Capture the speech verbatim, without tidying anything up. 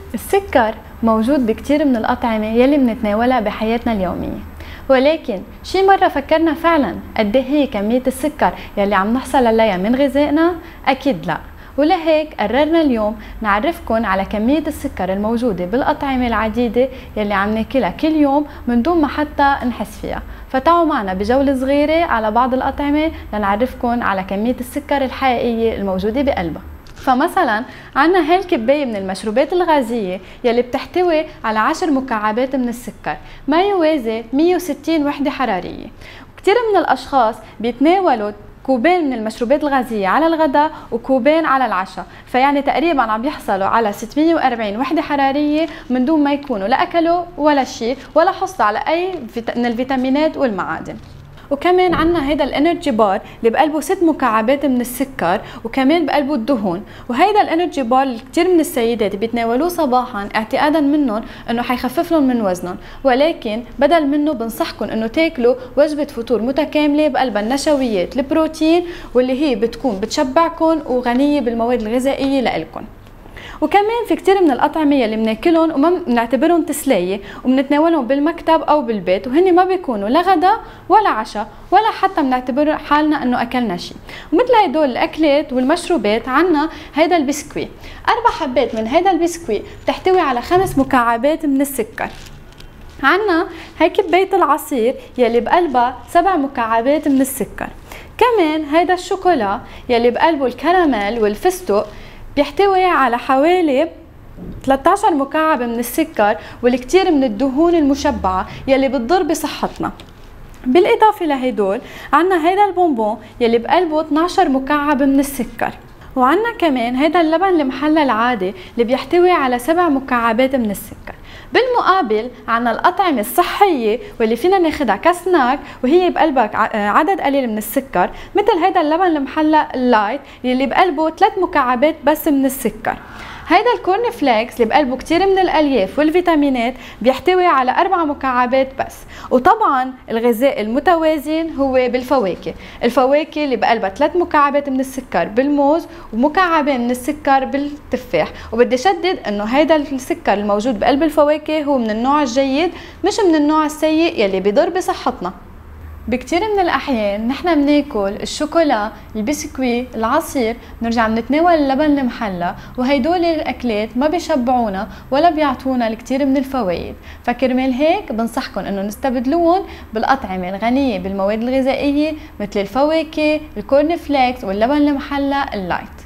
السكر موجود بكتير من الأطعمة يلي منتناولها بحياتنا اليومية، ولكن شي مرة فكرنا فعلا قد ايه هي كمية السكر يلي عم نحصل عليها من غذائنا؟ أكيد لا. ولهيك قررنا اليوم نعرفكن على كمية السكر الموجودة بالأطعمة العديدة يلي عم ناكلها كل يوم من دون ما حتى نحس فيها. فتعوا معنا بجولة صغيرة على بعض الأطعمة لنعرفكن على كمية السكر الحقيقية الموجودة بقلبها. فمثلا عنا هاي الكباية من المشروبات الغازية يلي بتحتوي على عشر مكعبات من السكر، ما يوازي مية وستين وحدة حرارية. وكتير من الأشخاص بيتناولوا كوبين من المشروبات الغازية على الغداء وكوبين على العشاء، فيعني تقريبا عم يحصلوا على ستمية وأربعين وحدة حرارية من دون ما يكونوا لا أكلوا ولا شيء ولا حصلوا على أي من الفيتامينات والمعادن. وكمان عنا هيدا الانرجي بار اللي بقلبه ست مكعبات من السكر وكمان بقلبه الدهون. وهيدا الانرجي بار اللي كتير من السيدات بيتناولوه صباحا اعتقادا منهم انه حيخفف لهم من وزنهم، ولكن بدل منه بنصحكم انه تاكلوا وجبة فطور متكاملة بقلبها النشويات البروتين واللي هي بتكون بتشبعكم وغنية بالمواد الغذائية لإلكم. وكمان في كتير من الأطعمة يلي بناكلهم وما بنعتبرهم تسلية وبنتناولهم بالمكتب أو بالبيت، وهن ما بيكونوا لا غدا ولا عشاء ولا حتى بنعتبر حالنا إنه أكلنا شيء. ومثل هدول الأكلات والمشروبات عنا هيدا البسكوي، أربع حبات من هيدا البسكوي بتحتوي على خمس مكعبات من السكر. عنا هي كباية العصير يلي بقلبها سبع مكعبات من السكر. كمان هيدا الشوكولا يلي بقلبه الكراميل والفستق بيحتوي على حوالي ثلاثة عشر مكعب من السكر والكثير من الدهون المشبعة يلي بتضر بصحتنا. بالإضافة لهدول عنا هيدا البونبون يلي بقلبه اثني عشر مكعب من السكر. وعنا كمان هيدا اللبن المحلى العادي اللي بيحتوي على سبع مكعبات من السكر. بالمقابل عنا الأطعمة الصحية واللي فينا ناخدها كسناك وهي بقلبها عدد قليل من السكر، مثل هيدا اللبن المحلى اللايت اللي بقلبه ثلاث مكعبات بس من السكر. هيدا الكورن فليكس اللي بقلبه كتير من الألياف والفيتامينات بيحتوي على أربع مكعبات بس. وطبعا الغذاء المتوازن هو بالفواكه، الفواكه اللي بقلبها ثلاث مكعبات من السكر بالموز ومكعبين من السكر بالتفاح. وبدي شدد انه هيدا السكر الموجود بقلب الفواكه هو من النوع الجيد مش من النوع السيء يلي بيضر بصحتنا. بكتير من الأحيان نحن بناكل الشوكولا، البسكوي، العصير، بنرجع بنتناول اللبن المحلى، وهيدول الأكلات ما بيشبعونا ولا بيعطونا الكثير من الفوائد. فكرمال هيك بنصحكم انه نستبدلوهم بالأطعمة الغنية بالمواد الغذائية مثل الفواكه، الكورن فليكس واللبن المحلى اللايت.